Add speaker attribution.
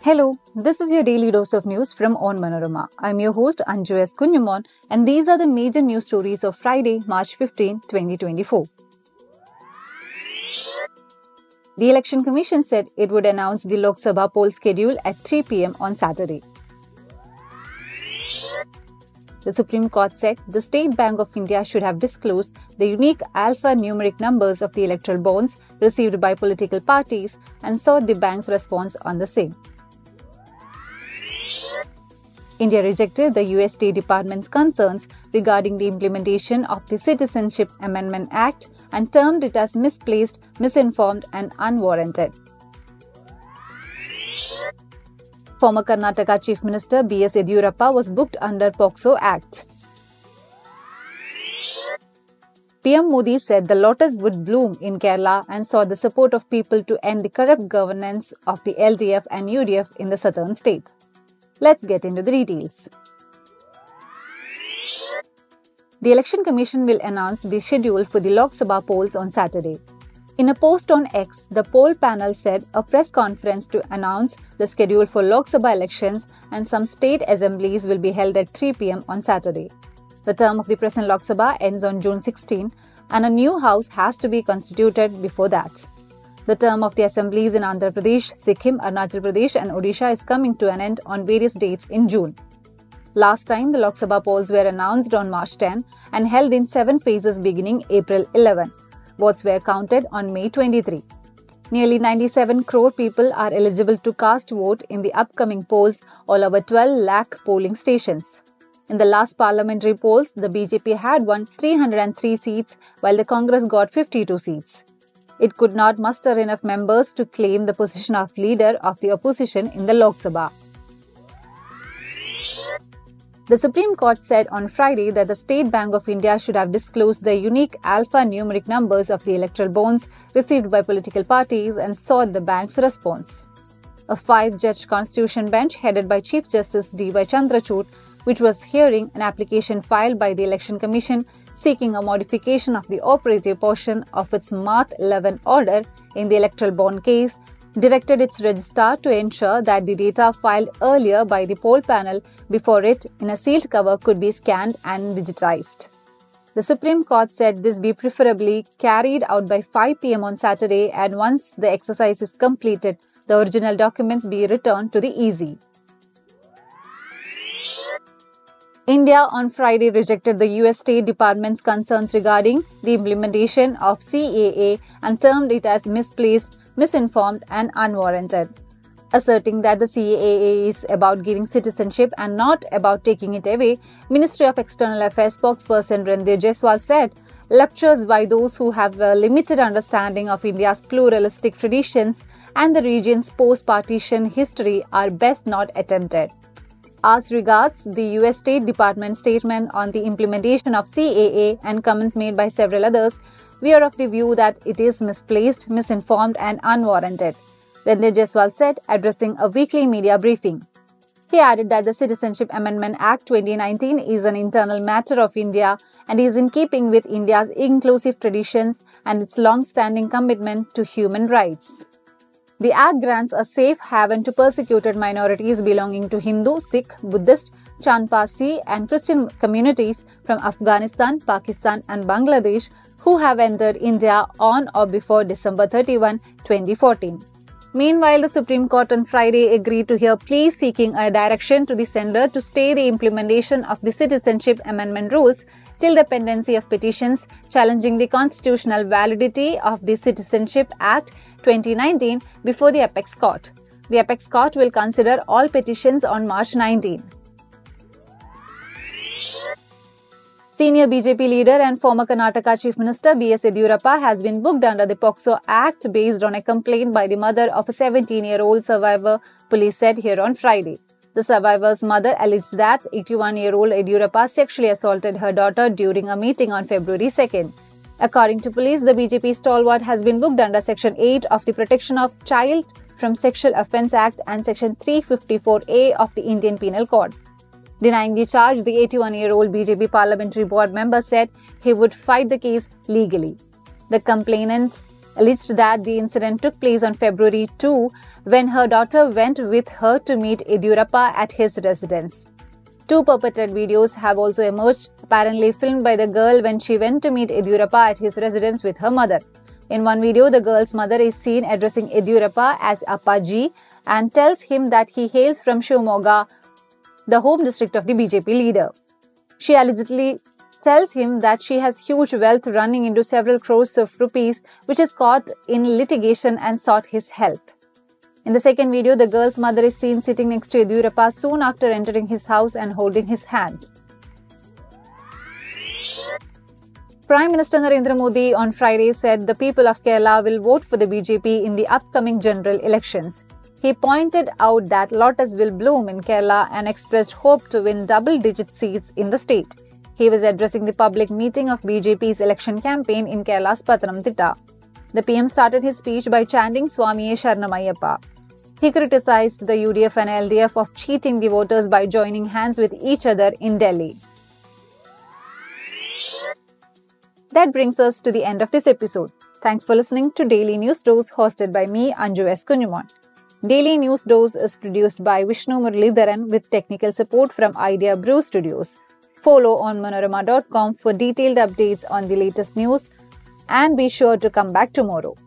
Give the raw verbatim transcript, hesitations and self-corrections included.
Speaker 1: Hello, this is your daily dose of news from Onmanorama. I'm your host Anju S. Kunyamon, and these are the major news stories of Friday, March fifteenth, twenty twenty-four. The Election Commission said it would announce the Lok Sabha poll schedule at three p m on Saturday. The Supreme Court said the State Bank of India should have disclosed the unique alphanumeric numbers of the electoral bonds received by political parties and sought the bank's response on the same. India rejected the U S State Department's concerns regarding the implementation of the Citizenship Amendment Act and termed it as misplaced, misinformed and unwarranted. Former Karnataka Chief Minister B S Yediyurappa was booked under POCSO Act. P M Modi said the lotus would bloom in Kerala and sought the support of people to end the corrupt governance of the L D F and U D F in the southern state. Let's get into the details. The Election Commission will announce the schedule for the Lok Sabha polls on Saturday. In a post on X, the poll panel said a press conference to announce the schedule for Lok Sabha elections and some state assemblies will be held at three p m on Saturday. The term of the present Lok Sabha ends on June sixteenth and a new house has to be constituted before that. The term of the assemblies in Andhra Pradesh, Sikkim, Arunachal Pradesh and Odisha is coming to an end on various dates in June. Last time, the Lok Sabha polls were announced on March tenth and held in seven phases beginning April eleventh. Votes were counted on May twenty-third. Nearly ninety-seven crore people are eligible to cast vote in the upcoming polls, all over twelve lakh polling stations. In the last parliamentary polls, the B J P had won three hundred three seats while the Congress got fifty-two seats. It could not muster enough members to claim the position of leader of the opposition in the Lok Sabha. The Supreme Court said on Friday that the State Bank of India should have disclosed the unique alphanumeric numbers of the electoral bonds received by political parties and sought the bank's response. A five-judge constitution bench headed by Chief Justice D Y Chandrachud, which was hearing an application filed by the Election Commission seeking a modification of the operative portion of its March eleventh order in the electoral bond case, directed its registrar to ensure that the data filed earlier by the poll panel before it in a sealed cover could be scanned and digitized. The Supreme Court said this be preferably carried out by five p m on Saturday and once the exercise is completed, the original documents be returned to the E C. India on Friday rejected the U S State Department's concerns regarding the implementation of C A A and termed it as misplaced, misinformed and unwarranted. Asserting that the C A A is about giving citizenship and not about taking it away, Ministry of External Affairs spokesperson Randhir Jaiswal said, lectures by those who have a limited understanding of India's pluralistic traditions and the region's post-partition history are best not attempted. As regards the U S State Department statement on the implementation of C A A and comments made by several others, we are of the view that it is misplaced, misinformed and unwarranted, Randhir Jaiswal said, addressing a weekly media briefing. He added that the Citizenship Amendment Act twenty nineteen is an internal matter of India and is in keeping with India's inclusive traditions and its long-standing commitment to human rights. The Act grants a safe haven to persecuted minorities belonging to Hindu, Sikh, Buddhist, Chanpasi and Christian communities from Afghanistan, Pakistan and Bangladesh who have entered India on or before December thirty-first, twenty fourteen. Meanwhile, the Supreme Court on Friday agreed to hear pleas seeking a direction to the sender to stay the implementation of the Citizenship Amendment rules till the pendency of petitions challenging the constitutional validity of the Citizenship Act twenty nineteen before the Apex Court. The Apex Court will consider all petitions on March nineteenth. Senior B J P leader and former Karnataka Chief Minister B S Yediyurappa has been booked under the POCSO Act based on a complaint by the mother of a seventeen-year-old survivor, police said here on Friday. The survivor's mother alleged that eighty-one-year-old Yediyurappa sexually assaulted her daughter during a meeting on February second. According to police, the B J P stalwart has been booked under Section eight of the Protection of Child from Sexual Offence Act and Section three fifty-four A of the Indian Penal Code. Denying the charge, the eighty-one-year-old B J P parliamentary board member said he would fight the case legally. The complainant alleged that the incident took place on February second when her daughter went with her to meet Yediyurappa at his residence. Two purported videos have also emerged, apparently filmed by the girl when she went to meet Yediyurappa at his residence with her mother. In one video, the girl's mother is seen addressing Yediyurappa as Appaji and tells him that he hails from Shivamogga, the home district of the B J P leader. She allegedly tells him that she has huge wealth running into several crores of rupees, which is caught in litigation, and sought his help. In the second video, the girl's mother is seen sitting next to Yediyurappa soon after entering his house and holding his hands. Prime Minister Narendra Modi on Friday said the people of Kerala will vote for the B J P in the upcoming general elections. He pointed out that lotus will bloom in Kerala and expressed hope to win double-digit seats in the state. He was addressing the public meeting of B J P's election campaign in Kerala's Pathanamthitta. The P M started his speech by chanting Swamiye Sharanamayappa. He criticized the U D F and L D F of cheating the voters by joining hands with each other in Delhi. That brings us to the end of this episode. Thanks for listening to Daily News Dose, hosted by me, Anju S. Kunyumon. Daily News Dose is produced by Vishnu Muralidharan with technical support from Idea Brew Studios. Follow on Manorama dot com for detailed updates on the latest news, and be sure to come back tomorrow.